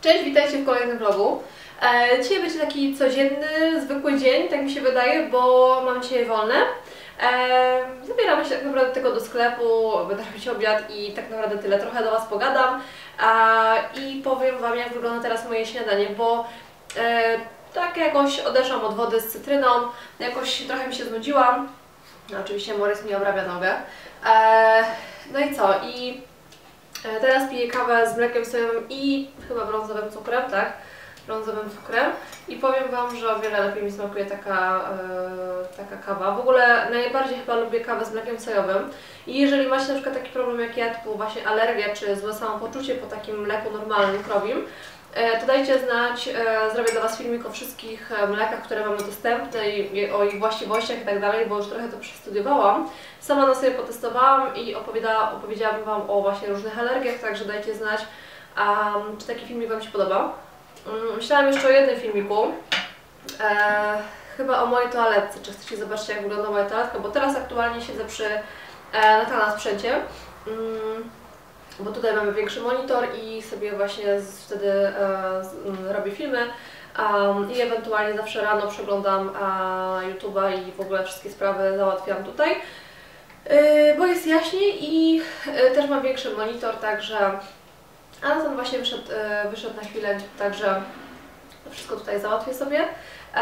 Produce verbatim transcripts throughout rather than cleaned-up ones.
Cześć, witajcie w kolejnym vlogu. E, dzisiaj będzie taki codzienny, zwykły dzień, tak mi się wydaje, bo mam dzisiaj wolne. E, zabieramy się tak naprawdę tylko do sklepu, będę robić obiad i tak naprawdę tyle. Trochę do Was pogadam e, i powiem Wam, jak wygląda teraz moje śniadanie, bo e, tak jakoś odeszłam od wody z cytryną, jakoś trochę mi się znudziłam. No, oczywiście Morris mi obrabia nogę. E, no i co? I teraz piję kawę z mlekiem sojowym i chyba brązowym cukrem, tak? Brązowym cukrem i powiem Wam, że o wiele lepiej mi smakuje taka, yy, taka kawa. W ogóle najbardziej chyba lubię kawę z mlekiem sojowym i jeżeli macie na przykład taki problem jak ja, typu właśnie alergia czy złe samopoczucie po takim mleku normalnym, krowim, to dajcie znać, zrobię dla Was filmik o wszystkich mlekach, które mamy dostępne i o ich właściwościach i tak dalej, bo już trochę to przestudiowałam. Sama na sobie potestowałam i opowiada, opowiedziałam Wam o właśnie różnych alergiach, także dajcie znać, um, czy taki filmik Wam się podoba. Um, myślałam jeszcze o jednym filmiku, e, chyba o mojej toaletce, czy chcecie zobaczyć, jak wygląda moja toaletka, bo teraz aktualnie siedzę przy e, na sprzęcie. Um, Bo tutaj mamy większy monitor i sobie właśnie z, wtedy e, z, robię filmy um, i ewentualnie zawsze rano przeglądam e, YouTube'a i w ogóle wszystkie sprawy załatwiam tutaj, e, bo jest jaśniej i e, też mam większy monitor, także ale ten właśnie wyszedł, e, wyszedł na chwilę, także wszystko tutaj załatwię sobie. E,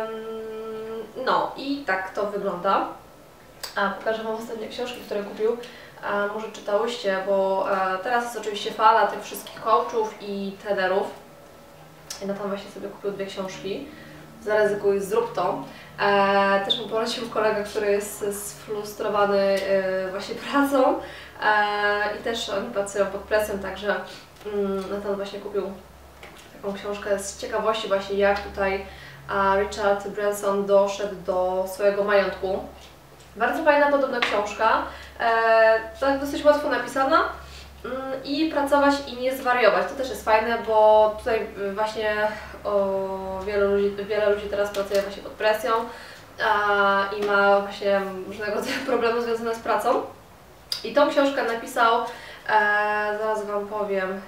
no i tak to wygląda. A pokażę Wam ostatnie książki, które kupił. A może czytałyście, bo e, teraz jest oczywiście fala tych wszystkich coachów i trenerów. I na tam właśnie sobie kupił dwie książki. Zaryzykuj, zrób to. E, też mu polecił kolega, który jest sfrustrowany e, właśnie pracą e, i też oni pracują pod presją, także mm, Nathan właśnie kupił taką książkę z ciekawości właśnie, jak tutaj a Richard Branson doszedł do swojego majątku. Bardzo fajna, podobna książka, e, tak dosyć łatwo napisana mm, i pracować i nie zwariować. To też jest fajne, bo tutaj właśnie o, wielu ludzi, wiele ludzi teraz pracuje właśnie pod presją a, i ma właśnie różnego rodzaju problemy związane z pracą. I tą książkę napisał, e, zaraz Wam powiem,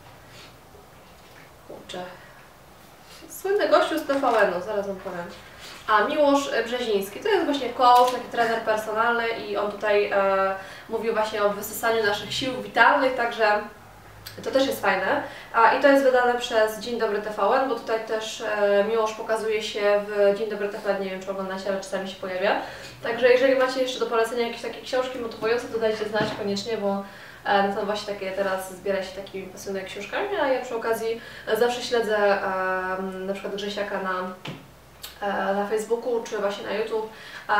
kurczę, słynny gościu z T V N-u, zaraz Wam powiem. A Miłosz Brzeziński, to jest właśnie coach, taki trener personalny i on tutaj e, mówił właśnie o wysysaniu naszych sił witalnych, także to też jest fajne. A, i to jest wydane przez Dzień Dobry T V N, bo tutaj też e, Miłosz pokazuje się w Dzień Dobry T V N, nie wiem czy oglądacie, ale czasami się pojawia. Także jeżeli macie jeszcze do polecenia jakieś takie książki motywujące, to dajcie znać koniecznie, bo e, to właśnie takie teraz zbiera się takimi pasjonalnymi książkami, a ja przy okazji zawsze śledzę e, na przykład Grzesiaka na na Facebooku czy właśnie na YouTube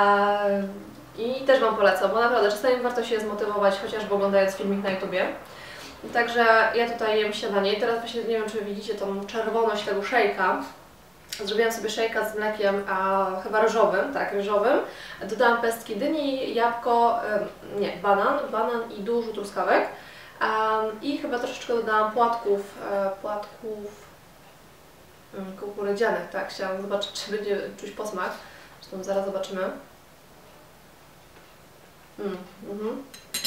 i też Wam polecam, bo naprawdę czasami warto się zmotywować, chociażby oglądając filmik na YouTubie. Także ja tutaj jem śniadanie i teraz właśnie nie wiem, czy widzicie tą czerwoność tego szejka. Zrobiłam sobie szejka z mlekiem, a chyba ryżowym, tak, ryżowym. Dodałam pestki dyni, jabłko, nie, banan, banan i dużo truskawek. I chyba troszeczkę dodałam płatków, płatków kukurydzianych, tak, chciałam zobaczyć, czy będzie czuć posmak, zresztą zaraz zobaczymy. Mm, mm.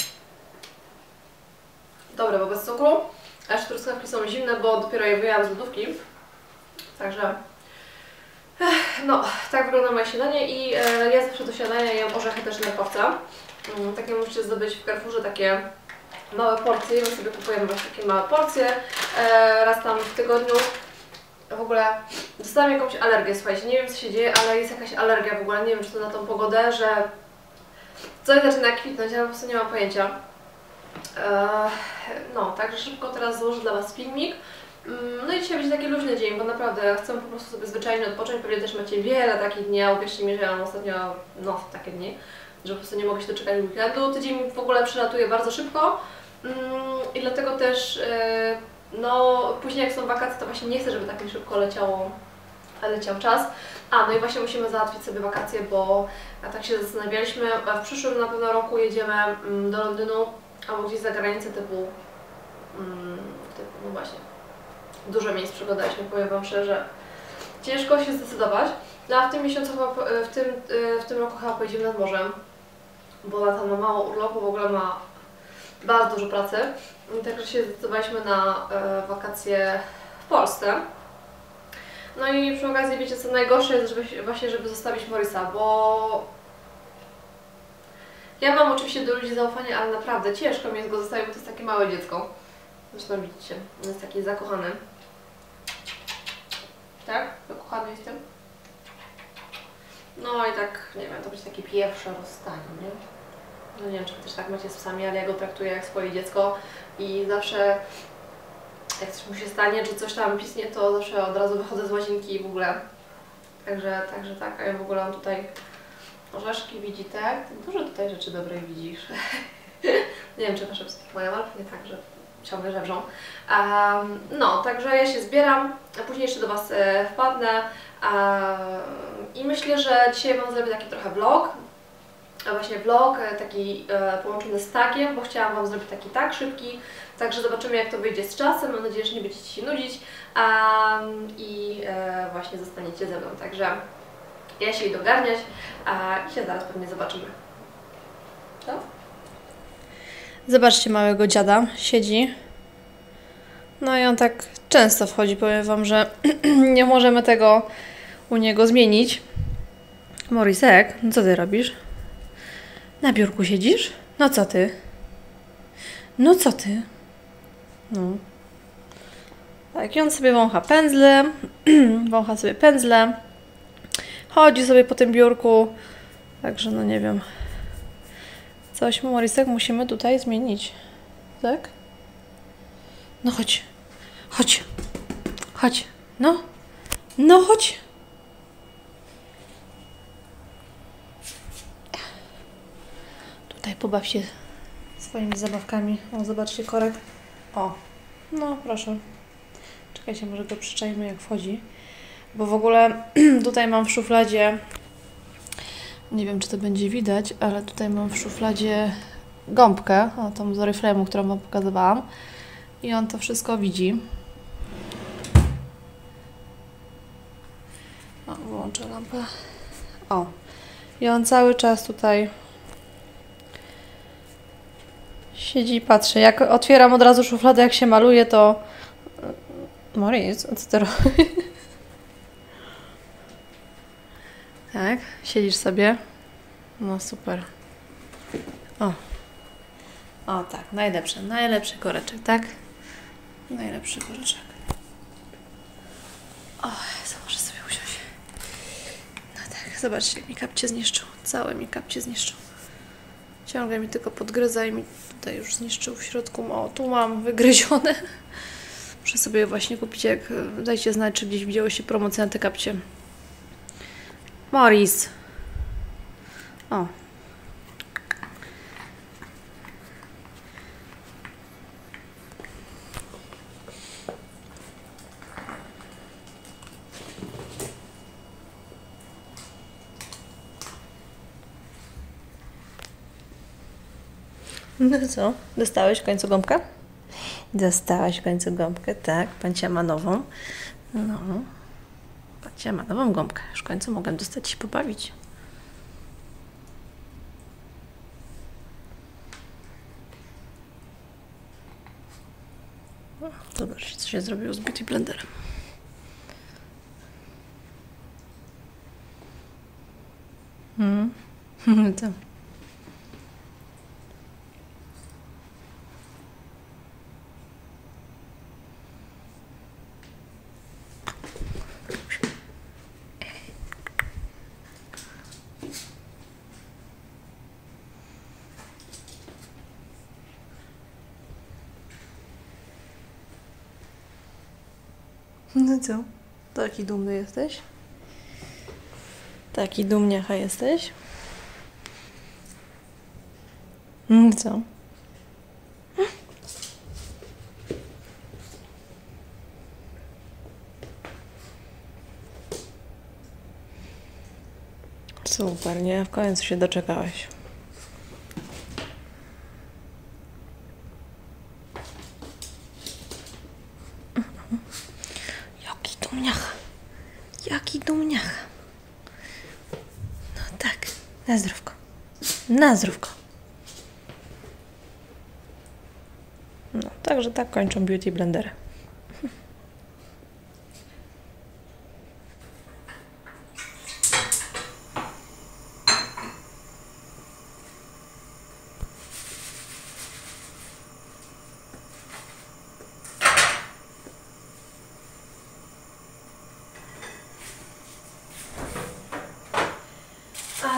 Dobre, bo bez cukru, aż truskawki są zimne, bo dopiero je wyjęłam z lodówki, także no, tak wygląda moje śniadanie i e, ja zawsze do śniadania jem orzechy też nerkowca. Mm, takie musicie zdobyć w Carrefourze, takie małe porcje, my sobie kupujemy właśnie takie małe porcje, e, raz tam w tygodniu. W ogóle dostałam jakąś alergię, słuchajcie, nie wiem co się dzieje, ale jest jakaś alergia w ogóle, nie wiem czy to na tą pogodę, że coś zaczyna kwitnąć, ja po prostu nie mam pojęcia. Eee, no, także szybko teraz złożę dla Was filmik. No i dzisiaj będzie taki luźny dzień, bo naprawdę chcę po prostu sobie zwyczajnie odpocząć, pewnie też macie wiele takich dni, a uwierzcie mi, że ja mam ostatnio, no, takie dni, że po prostu nie mogę się doczekać weekendu. Tydzień w ogóle przelatuje bardzo szybko i dlatego też no, później jak są wakacje, to właśnie nie chcę, żeby tak mi szybko leciało, leciał czas. A, no i właśnie musimy załatwić sobie wakacje, bo tak się zastanawialiśmy, w przyszłym na pewno roku jedziemy do Londynu, albo gdzieś za granicę typu, typu no właśnie, dużo miejsc przeglądaliśmy, powiem Wam szczerze, ciężko się zdecydować. No a w tym miesiącu, w tym, w tym roku chyba pojedziemy nad morzem, bo Nathan ma mało urlopu, w ogóle ma bardzo dużo pracy. Także się zdecydowaliśmy na e, wakacje Polsce. No i przy okazji wiecie co najgorsze jest żeby, właśnie, żeby zostawić Morisa, bo ja mam oczywiście do ludzi zaufanie, ale naprawdę ciężko mi jest go zostawić, bo to jest takie małe dziecko. Zresztą widzicie, on jest taki zakochany. Tak? Zakochany jestem. No i tak, nie wiem, to będzie takie pierwsze rozstanie, nie? No nie wiem, czy wy też tak macie z psami, ale ja go traktuję jak swoje dziecko i zawsze jak coś mu się stanie, czy coś tam pisnie, to zawsze od razu wychodzę z łazienki i w ogóle. Także, także tak, a ja w ogóle on tutaj orzeszki widzi, tak? Dużo tutaj rzeczy dobrej widzisz. Nie wiem, czy wasze psy mają, ale nie tak, że ciągle żewrzą. Um, no, także ja się zbieram, a później jeszcze do was e, wpadnę um, i myślę, że dzisiaj wam zrobię taki trochę vlog. A właśnie vlog taki e, połączony z tagiem, bo chciałam wam zrobić taki tag szybki, także zobaczymy jak to wyjdzie z czasem, mam nadzieję, że nie będziecie się nudzić um, i e, właśnie zostaniecie ze mną, także ja się idę ogarniać a, i się zaraz pewnie zobaczymy. Co? Zobaczcie małego dziada, siedzi, no i on tak często wchodzi, powiem wam, że nie możemy tego u niego zmienić. Morisek, no co ty robisz? Na biurku siedzisz? No co ty? No co ty? No. Tak, i on sobie wącha pędzle, wącha sobie pędzle, chodzi sobie po tym biurku, także no nie wiem. Coś, Morisek, musimy tutaj zmienić, tak? No chodź, chodź, chodź, no, no chodź. Tutaj pobaw się swoimi zabawkami. O, zobaczcie korek. O, no proszę. Czekajcie, może go przyczajmy jak wchodzi. Bo w ogóle tutaj mam w szufladzie, nie wiem czy to będzie widać, ale tutaj mam w szufladzie gąbkę, o, tą z Oriflame'u, którą wam pokazywałam. I on to wszystko widzi. O, wyłączę lampę. O, i on cały czas tutaj siedzi i patrzy. Jak otwieram od razu szufladę, jak się maluje, to... Moris, co ty robisz? Tak, siedzisz sobie. No super. O. O tak, najlepszy, najlepszy koreczek, tak? Najlepszy koreczek. O, muszę sobie usiąść. No tak, zobaczcie, jak mi kapcie zniszczył. Całe mi kapcie zniszczył. Ciągle mi tylko podgryza i mi tutaj już zniszczył w środku. O, tu mam wygryzione. Muszę sobie właśnie kupić, jak dajcie znać, czy gdzieś widziałyście promocję na te kapcie. Moris. O. No co? Dostałeś w końcu gąbkę? Dostałaś w końcu gąbkę, tak. Pancia ma nową. No. Pancia ma nową gąbkę. Już w końcu mogę dostać się pobawić. O, zobaczcie, co się zrobiło z Beauty Blenderem. Hmm. To. No co? Taki dumny jesteś? Taki dumniacha jesteś? No co? Super, nie? W końcu się doczekałeś. Jaki dumniach. Jaki dumniach. No tak, na zdrówko. Na zdrówko. No, także tak kończą Beauty Blendery.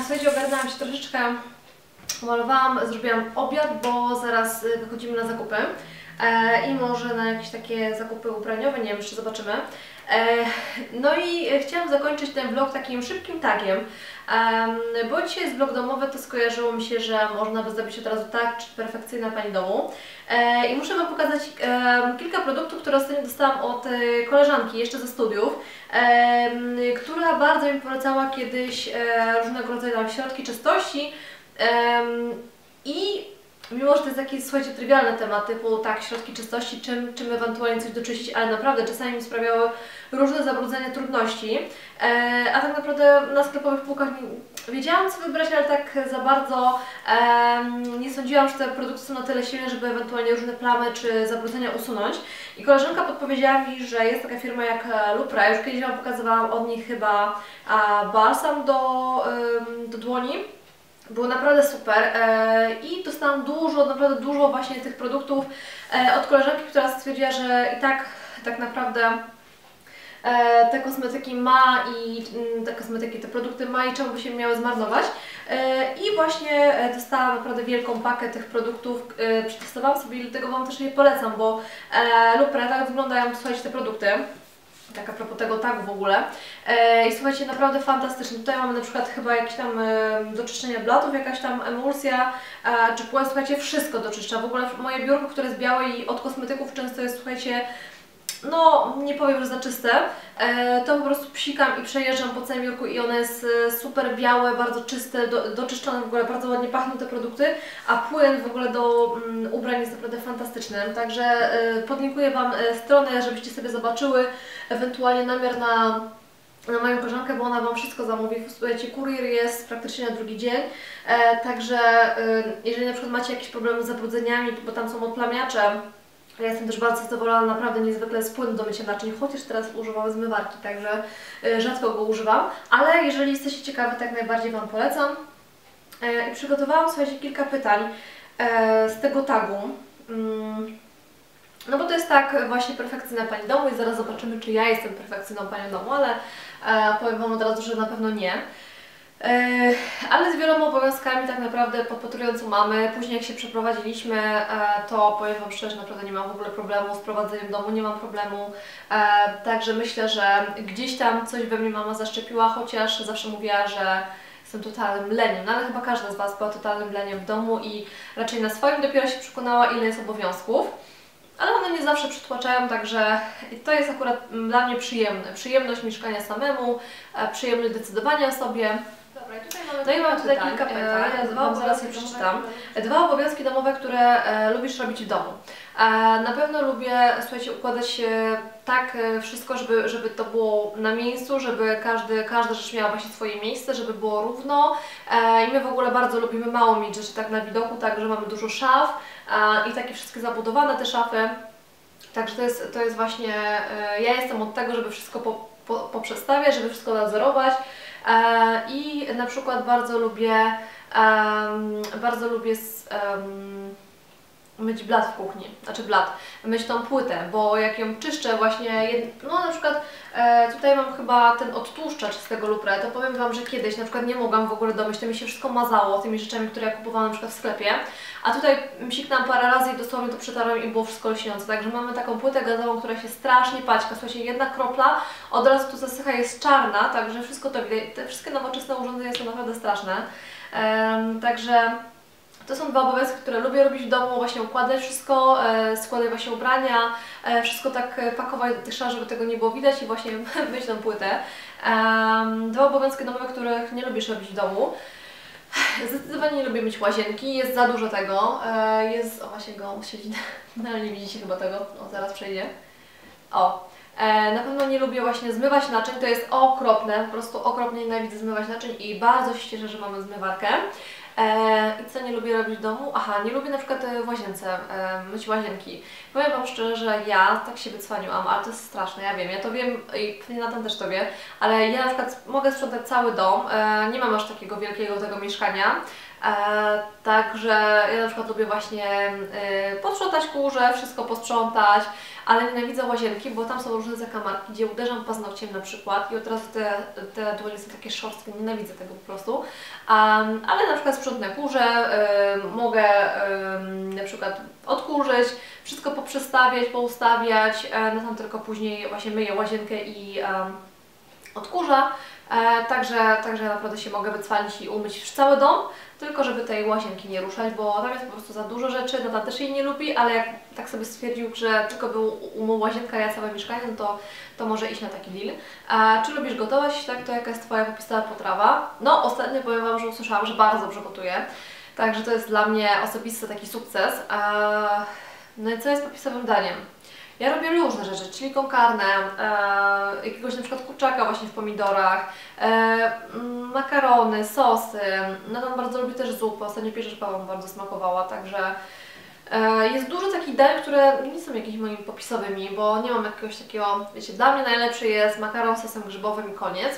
słuchajcie, ogarnęłam się troszeczkę, malowałam, zrobiłam obiad, bo zaraz wychodzimy na zakupy e, i może na jakieś takie zakupy ubraniowe, nie wiem, jeszcze zobaczymy. E, no i chciałam zakończyć ten vlog takim szybkim tagiem, e, bo dzisiaj jest vlog domowy, to skojarzyło mi się, że można by zrobić od razu tak, czy perfekcyjna pani domu. E, I muszę Wam pokazać e, kilka produktów, które ostatnio dostałam od e, koleżanki jeszcze ze studiów, e, która bardzo mi polecała kiedyś e, różnego rodzaju tam środki czystości. Um, I mimo, że to jest taki, słuchajcie, trywialny temat, typu tak, środki czystości, czym, czym ewentualnie coś doczyścić, ale naprawdę czasami mi sprawiały różne zabrudzenia, trudności, e, a tak naprawdę na sklepowych półkach nie, wiedziałam, co wybrać, ale tak za bardzo e, nie sądziłam, że te produkty są na tyle silne, żeby ewentualnie różne plamy czy zabrudzenia usunąć. I koleżanka podpowiedziała mi, że jest taka firma jak Lupra, już kiedyś Wam pokazywałam od nich chyba a, balsam do, e, do dłoni. Było naprawdę super e, i dostałam dużo, naprawdę dużo właśnie tych produktów e, od koleżanki, która stwierdziła, że i tak tak naprawdę e, te kosmetyki ma i m, te kosmetyki, te produkty ma i czemu by się miały zmarnować. E, I właśnie e, dostałam naprawdę wielką pakę tych produktów, e, przetestowałam sobie i dlatego Wam też je polecam, bo e, Lupra, tak wyglądają, słuchajcie, te produkty. Tak a propos tego tagu w ogóle. E, I słuchajcie, naprawdę fantastyczne. Tutaj mamy na przykład chyba jakieś tam e, do czyszczenia blatów, jakaś tam emulsja, e, czy płyn, słuchajcie, wszystko doczyszcza. W ogóle moje biurko, które jest białe i od kosmetyków często jest, słuchajcie, no nie powiem, że za czyste, e, to po prostu psikam i przejeżdżam po całym biurku i one jest super białe, bardzo czyste, do, doczyszczone, w ogóle bardzo ładnie pachną te produkty, a płyn w ogóle do mm, ubrań jest naprawdę fantastyczny, także e, podlinkuję Wam stronę, żebyście sobie zobaczyły, ewentualnie namiar na na moją koleżankę, bo ona Wam wszystko zamówi. Słuchajcie, kurier jest praktycznie na drugi dzień, e, także e, jeżeli na przykład macie jakieś problemy z zabrudzeniami, bo tam są odplamiacze, ja jestem też bardzo zadowolona, naprawdę niezwykle jest płyn do mycia naczyń, chociaż teraz używam zmywarki, także y, rzadko go używam, ale jeżeli jesteście ciekawi, tak najbardziej Wam polecam. E, I przygotowałam, słuchajcie, kilka pytań e, z tego tagu. Mm, no bo to jest tak właśnie perfekcyjna pani domu i zaraz zobaczymy, czy ja jestem perfekcyjną panią domu, ale e, powiem Wam od razu, że na pewno nie. Ale z wieloma obowiązkami tak naprawdę podpatrując u mamy. Później jak się przeprowadziliśmy, to powiem Wam szczerze, naprawdę nie mam w ogóle problemu z prowadzeniem domu, nie mam problemu. Także myślę, że gdzieś tam coś we mnie mama zaszczepiła, chociaż zawsze mówiła, że jestem totalnym leniem. No ale chyba każda z Was była totalnym leniem w domu i raczej na swoim dopiero się przekonała, ile jest obowiązków. Ale one nie zawsze przytłaczają, także to jest akurat dla mnie przyjemne. Przyjemność mieszkania samemu, przyjemność decydowania o sobie. Dobra, i tutaj mamy no i mam tutaj kilka pytań, ja dwa, zaraz je przeczytam. Dwa obowiązki domowe, które e, lubisz robić w domu. E, na pewno lubię, słuchajcie, układać e, tak e, wszystko, żeby, żeby to było na miejscu, żeby każdy, każda rzecz miała właśnie swoje miejsce, żeby było równo. E, I my w ogóle bardzo lubimy mało mieć rzeczy tak na widoku, tak, że mamy dużo szaf e, i takie wszystkie zabudowane te szafy. Także to jest, to jest właśnie, e, ja jestem od tego, żeby wszystko po, po, poprzestawiać, żeby wszystko nadzorować. E, I na przykład bardzo lubię, um, bardzo lubię um, myć blat w kuchni, znaczy blat, myć tą płytę, bo jak ją czyszczę właśnie, no na przykład e, tutaj mam chyba ten odtłuszczacz z tego Lupre, to powiem Wam, że kiedyś na przykład nie mogłam w ogóle domyć, to mi się wszystko mazało tymi rzeczami, które ja kupowałam na przykład w sklepie, a tutaj siknęłam parę razy i dosłownie to przetarłam i było wszystko lśniące, także mamy taką płytę gazową, która się strasznie paćka, słuchajcie, jedna kropla od razu tu zasycha, jest czarna, także wszystko to widać, te wszystkie nowoczesne urządzenia są naprawdę straszne, e, także to są dwa obowiązki, które lubię robić w domu, właśnie układać wszystko, e, składać właśnie ubrania, e, wszystko tak pakować do tych szaf, żeby tego nie było widać i właśnie myć tą płytę. E, dwa obowiązki domowe, których nie lubisz robić w domu. Zdecydowanie nie lubię myć łazienki, jest za dużo tego. E, jest, o właśnie go siedzi, no ale nie widzicie chyba tego, o zaraz przejdzie. O. E, na pewno nie lubię właśnie zmywać naczyń, to jest okropne, po prostu okropnie nienawidzę zmywać naczyń i bardzo się cieszę, że mamy zmywarkę. E, I co nie lubię robić w domu? Aha, nie lubię na przykład w łazience e, myć łazienki. Powiem Wam szczerze, że ja tak się wycwaniłam, ale to jest straszne, ja wiem, ja to wiem i pewnie Natan też to wie, ale ja na przykład mogę sprzątać cały dom, e, nie mam aż takiego wielkiego tego mieszkania, E, także ja na przykład lubię właśnie e, posprzątać kurze, wszystko posprzątać, ale nienawidzę łazienki, bo tam są różne zakamarki, gdzie uderzam paznokciem na przykład i od razu te, te dłonie są takie szorstkie, nienawidzę tego po prostu. Um, ale na przykład sprzątnę kurze, y, mogę y, na przykład odkurzyć, wszystko poprzestawiać, poustawiać, y, no tam tylko później właśnie myję łazienkę i y, odkurza. E, także, także naprawdę się mogę wycwalić i umyć cały dom, tylko żeby tej łazienki nie ruszać, bo tam jest po prostu za dużo rzeczy, Natan też jej nie lubi, ale jak tak sobie stwierdził, że tylko był umył łazienka, ja całe mieszkanie, no to, to może iść na taki deal. E, czy lubisz gotować? Tak, to jaka jest Twoja popisana potrawa? No, ostatnio powiem Wam, że usłyszałam, że bardzo dobrze gotuję, także to jest dla mnie osobisty taki sukces. E, no i co jest popisowym daniem? Ja robię różne rzeczy, chili con carne, e, jakiegoś na przykład kurczaka właśnie w pomidorach, e, makarony, sosy. No tam bardzo lubię też zupę, ostatnio pieczarka mi bardzo smakowała, także e, jest dużo takich dań, które nie są jakimiś moimi popisowymi, bo nie mam jakiegoś takiego, wiecie, dla mnie najlepszy jest makaron z sosem grzybowym i koniec.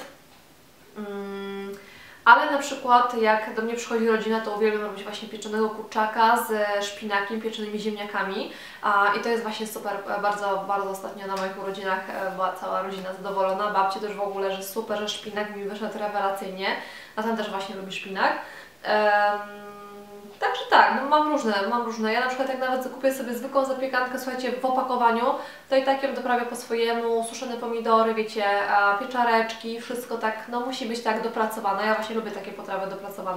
Mm. Ale na przykład jak do mnie przychodzi rodzina, to uwielbiam robić właśnie pieczonego kurczaka z szpinakiem, pieczonymi ziemniakami a, i to jest właśnie super, bardzo, bardzo ostatnio na moich urodzinach była cała rodzina zadowolona, babci też w ogóle, że super, że szpinak mi wyszedł rewelacyjnie, a ten też właśnie lubi szpinak. Um, Także tak, no mam różne, mam różne. Ja na przykład jak nawet zakupię sobie zwykłą zapiekankę, słuchajcie, w opakowaniu, to i tak ją doprawię po swojemu, suszone pomidory, wiecie, a pieczareczki, wszystko tak, no musi być tak dopracowane. Ja właśnie lubię takie potrawy dopracowane.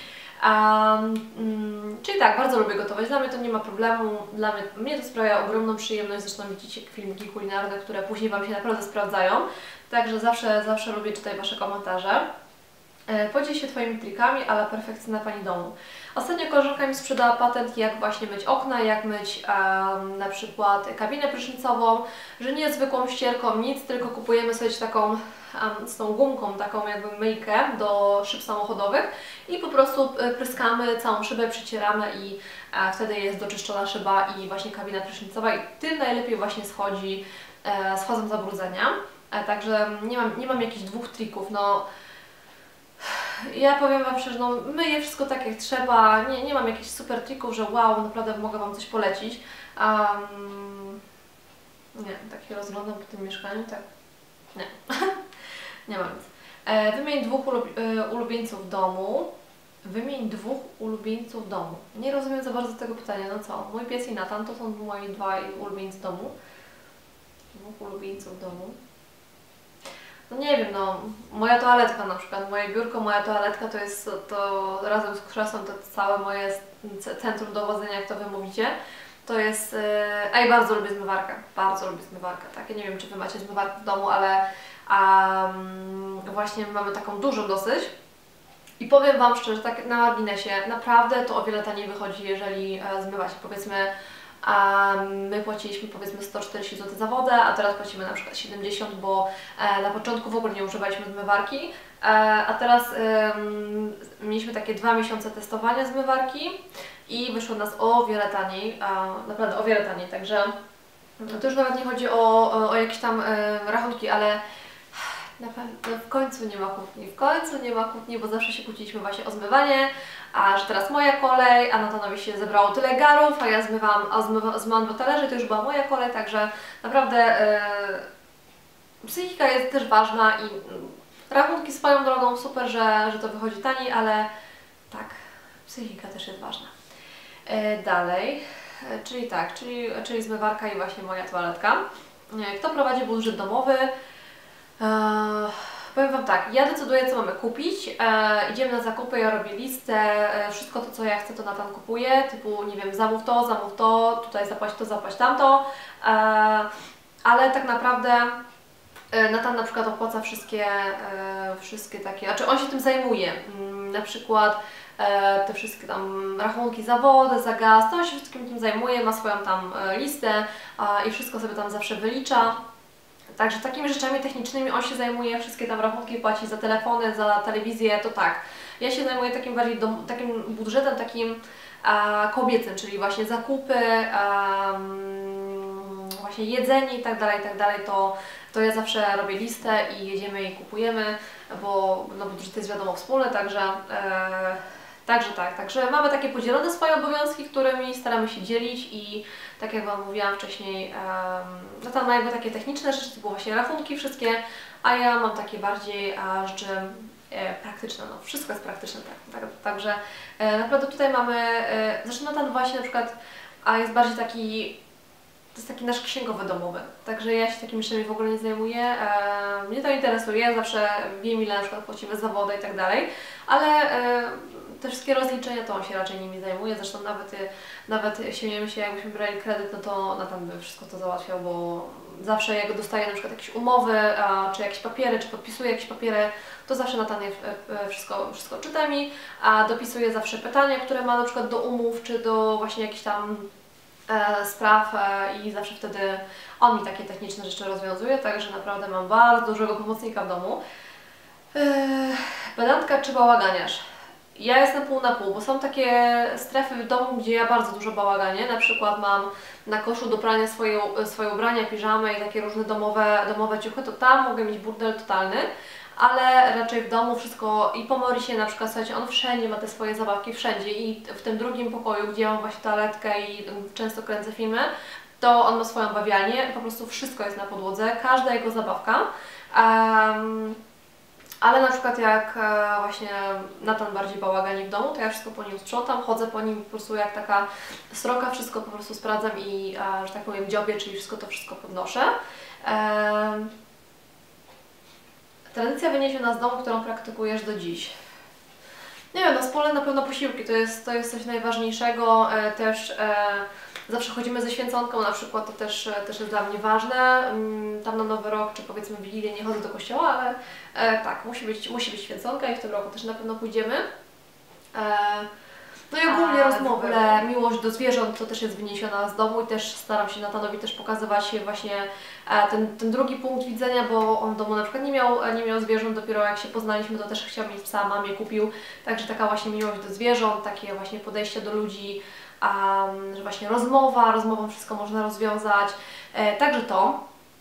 Um, um, czyli tak, bardzo lubię gotować. Dla mnie to nie ma problemu, dla mnie, mnie to sprawia ogromną przyjemność, zresztą widzicie filmiki kulinarne, które później Wam się naprawdę sprawdzają. Także zawsze, zawsze lubię czytać Wasze komentarze. Podziel się Twoimi trikami, ale perfekcyjna Pani domu. Ostatnio koleżanka mi sprzedała patent, jak właśnie myć okna, jak myć um, na przykład kabinę prysznicową, że nie zwykłą ścierką, nic, tylko kupujemy sobie taką um, z tą gumką, taką jakby myjkę do szyb samochodowych i po prostu pryskamy całą szybę, przycieramy i e, wtedy jest doczyszczona szyba i właśnie kabina prysznicowa i tym najlepiej właśnie schodzi, e, schodzą zabrudzenia. E, także nie mam, nie mam jakichś dwóch trików, no. Ja powiem Wam szczerze, no myję wszystko tak jak trzeba, nie, nie mam jakichś super trików, że wow, naprawdę mogę Wam coś polecić. Um, nie, tak się rozglądam po tym mieszkaniu, tak, nie, nie mam nic. E, wymień dwóch ulub, e, ulubieńców w domu. Wymień dwóch ulubieńców w domu. Nie rozumiem za bardzo tego pytania, no co? Mój pies i Natan to są moi dwaj ulubieńcy w domu. Dwóch ulubieńców w domu. No nie wiem, no moja toaletka na przykład, moje biurko, moja toaletka to jest to razem z krzesłem to całe moje centrum dowodzenia, jak to Wy mówicie. To jest, a ja bardzo lubię zmywarkę, bardzo lubię zmywarkę, tak? Ja nie wiem, czy Wy macie zmywarkę w domu, ale um, właśnie mamy taką dużą dosyć. I powiem Wam szczerze, tak na marginesie, naprawdę to o wiele taniej wychodzi, jeżeli e, zmywać, powiedzmy, a my płaciliśmy powiedzmy sto czterdzieści złotych za wodę, a teraz płacimy na przykład siedemdziesiąt, bo e, na początku w ogóle nie używaliśmy zmywarki, e, a teraz e, mieliśmy takie dwa miesiące testowania zmywarki i wyszło nas o wiele taniej, e, naprawdę o wiele taniej, także to już nawet nie chodzi o, o, o jakieś tam e, rachunki, ale na pewno w końcu nie ma kłótni, w końcu nie ma kłótni, bo zawsze się kłóciliśmy właśnie o zmywanie, a że teraz moja kolej, a Natanowi się zebrało tyle garów, a ja zmywam, a zmywam, zmywam dwa talerze, to już była moja kolej, także naprawdę yy, psychika jest też ważna i yy, rachunki swoją drogą, super, że, że to wychodzi taniej, ale tak, psychika też jest ważna. Yy, dalej, yy, czyli tak, czyli, czyli zmywarka i właśnie moja toaletka. Yy, kto prowadzi budżet domowy? Eee, powiem Wam tak, ja decyduję, co mamy kupić, eee, idziemy na zakupy, ja robię listę, e, wszystko to, co ja chcę, to Natan kupuje, typu, nie wiem, zamów to, zamów to, tutaj zapłać to, zapłać tamto, eee, ale tak naprawdę e, Natan na przykład opłaca wszystkie, e, wszystkie takie, znaczy on się tym zajmuje, mm, na przykład e, te wszystkie tam rachunki za wodę, za gaz, to on się wszystkim tym zajmuje, ma swoją tam e, listę e, i wszystko sobie tam zawsze wylicza. Także takimi rzeczami technicznymi on się zajmuje, wszystkie tam rachunki płaci za telefony, za telewizję, to tak. Ja się zajmuję takim bardziej dom, takim budżetem takim a, kobiecym, czyli właśnie zakupy, a, właśnie jedzenie i tak dalej, i tak dalej, to, to ja zawsze robię listę i jedziemy i kupujemy, bo no, budżet jest wiadomo wspólny, także e, Także tak, także mamy takie podzielone swoje obowiązki, którymi staramy się dzielić i tak jak Wam mówiłam wcześniej, no tam ma jakby takie techniczne rzeczy, typu właśnie rachunki wszystkie, a ja mam takie bardziej a, rzeczy e, praktyczne, no wszystko jest praktyczne, tak, tak, także e, naprawdę tutaj mamy, e, zresztą Natan właśnie na przykład, a jest bardziej taki, to jest taki nasz księgowy domowy, także ja się takimi rzeczami w ogóle nie zajmuję, e, mnie to interesuje, zawsze wiem ile na przykład płacimy za wodę i tak dalej, ale e, te wszystkie rozliczenia to on się raczej nimi zajmuje, zresztą nawet, nawet śmiejemy się, jakbyśmy brali kredyt, no to Natan by wszystko to załatwiał, bo zawsze jak dostaje na przykład jakieś umowy, a, czy jakieś papiery, czy podpisuje jakieś papiery, to zawsze Natan je wszystko, wszystko czyta mi, a dopisuje zawsze pytania, które ma na przykład do umów, czy do właśnie jakichś tam e, spraw e, i zawsze wtedy on mi takie techniczne rzeczy rozwiązuje, także naprawdę mam bardzo dużego pomocnika w domu. E, pedantka czy bałaganiarz? Ja jestem pół na pół, bo są takie strefy w domu, gdzie ja bardzo dużo bałaganię. Na przykład mam na koszu do prania swoje, swoje ubrania, piżamy i takie różne domowe, domowe ciuchy, to tam mogę mieć burdel totalny, ale raczej w domu wszystko i po Morisie na przykład, słuchajcie, on wszędzie ma te swoje zabawki, wszędzie i w tym drugim pokoju, gdzie mam właśnie toaletkę i często kręcę filmy, to on ma swoją bawialnię, po prostu wszystko jest na podłodze, każda jego zabawka. Um, Ale na przykład jak e, właśnie Natan bardziej bałagani w domu, to ja wszystko po nim sprzątam, chodzę po nim po prostu jak taka sroka, wszystko po prostu sprawdzam i, e, że tak powiem, dziobię, czyli wszystko to wszystko podnoszę. E, tradycja wyniesiona z domu, którą praktykujesz do dziś. Nie wiem, no wspólne na pewno posiłki, to jest, to jest coś najważniejszego, e, też e, zawsze chodzimy ze święconką, na przykład to też, też jest dla mnie ważne. Tam na Nowy Rok, czy powiedzmy Wigilię nie chodzę do kościoła, ale e, tak, musi być, musi być święconka i w tym roku też na pewno pójdziemy. E, no i ogólnie rozmowy, miłość do zwierząt to też jest wyniesiona z domu i też staram się Natanowi też pokazywać właśnie e, ten, ten drugi punkt widzenia, bo on w domu na przykład nie miał, nie miał zwierząt, dopiero jak się poznaliśmy, to też chciał mieć psa, mamie kupił, także taka właśnie miłość do zwierząt, takie właśnie podejście do ludzi, Um, że właśnie rozmowa, rozmową wszystko można rozwiązać, e, także to.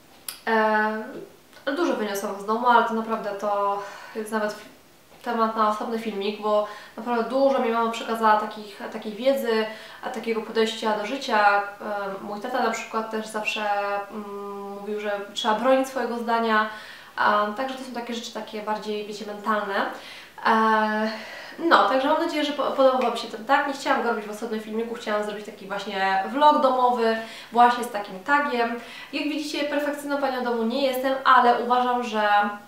E, dużo wyniosłam z domu, ale to naprawdę to jest nawet temat na osobny filmik, bo naprawdę dużo mi mama przekazała takich, takiej wiedzy, a takiego podejścia do życia. E, mój tata na przykład też zawsze mm, mówił, że trzeba bronić swojego zdania, e, także to są takie rzeczy takie bardziej, wiecie, mentalne. E, No, także mam nadzieję, że podobał Wam się ten tag. Nie chciałam go robić w osobnym filmiku, chciałam zrobić taki właśnie vlog domowy, właśnie z takim tagiem. Jak widzicie, perfekcyjną panią domu nie jestem, ale uważam, że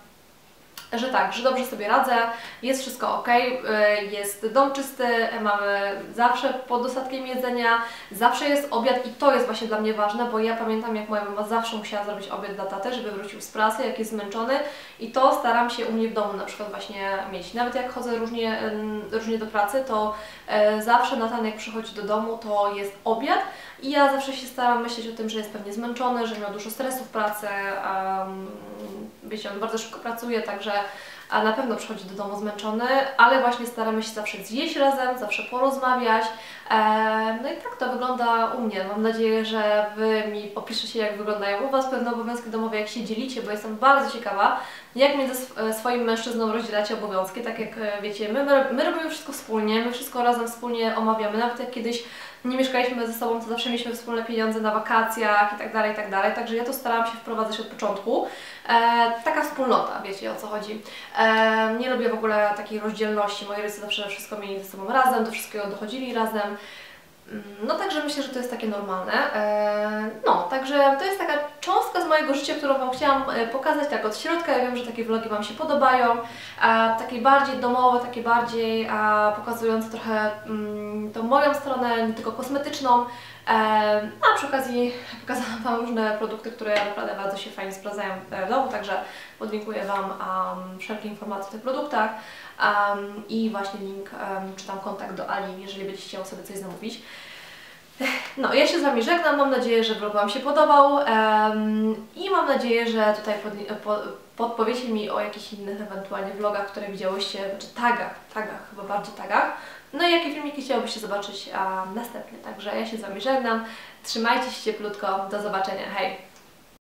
że tak, że dobrze sobie radzę, jest wszystko ok, jest dom czysty, mamy zawsze pod dostatkiem jedzenia, zawsze jest obiad i to jest właśnie dla mnie ważne, bo ja pamiętam, jak moja mama zawsze musiała zrobić obiad dla taty, żeby wrócił z pracy, jak jest zmęczony i to staram się u mnie w domu na przykład właśnie mieć. Nawet jak chodzę różnie, różnie do pracy, to zawsze Natan jak przychodzi do domu, to jest obiad i ja zawsze się staram myśleć o tym, że jest pewnie zmęczony, że miał dużo stresu w pracy, um, wiecie, on bardzo szybko pracuje, także a na pewno przychodzi do domu zmęczony, ale właśnie staramy się zawsze zjeść razem, zawsze porozmawiać. E, no i tak to wygląda u mnie. Mam nadzieję, że Wy mi opiszecie, jak wyglądają u Was pewne obowiązki domowe, jak się dzielicie, bo jestem bardzo ciekawa, jak między swoim mężczyzną rozdzielacie obowiązki. Tak jak wiecie, my, my robimy wszystko wspólnie, my wszystko razem wspólnie omawiamy. Nawet jak kiedyś nie mieszkaliśmy ze sobą, to zawsze mieliśmy wspólne pieniądze na wakacjach i tak dalej, i tak dalej. Także ja to starałam się wprowadzać od początku. E, taka wspólnota, wiecie, o co chodzi. E, nie lubię w ogóle takiej rozdzielności. Moi rodzice zawsze wszystko mieli ze sobą razem, do wszystkiego dochodzili razem. No także myślę, że to jest takie normalne. No, także to jest taka cząstka z mojego życia, którą Wam chciałam pokazać tak od środka. Ja wiem, że takie vlogi Wam się podobają. Takie bardziej domowe, takie bardziej pokazujące trochę tą moją stronę, nie tylko kosmetyczną. A przy okazji pokazałam Wam różne produkty, które naprawdę bardzo się fajnie sprawdzają w domu, także podlinkuję Wam um, wszelkie informacje o tych produktach um, i właśnie link, um, czy tam kontakt do Ali, jeżeli będziecie chciały sobie coś zamówić. No, ja się z Wami żegnam, mam nadzieję, że vlog Wam się podobał um, i mam nadzieję, że tutaj pod, po, podpowiecie mi o jakichś innych ewentualnie vlogach, które widziałyście, czy tagach, tagach, chyba bardziej tagach. No i jakie filmiki chciałobyście zobaczyć um, następnie. Także ja się z Wami żegnam, trzymajcie się cieplutko, do zobaczenia, hej!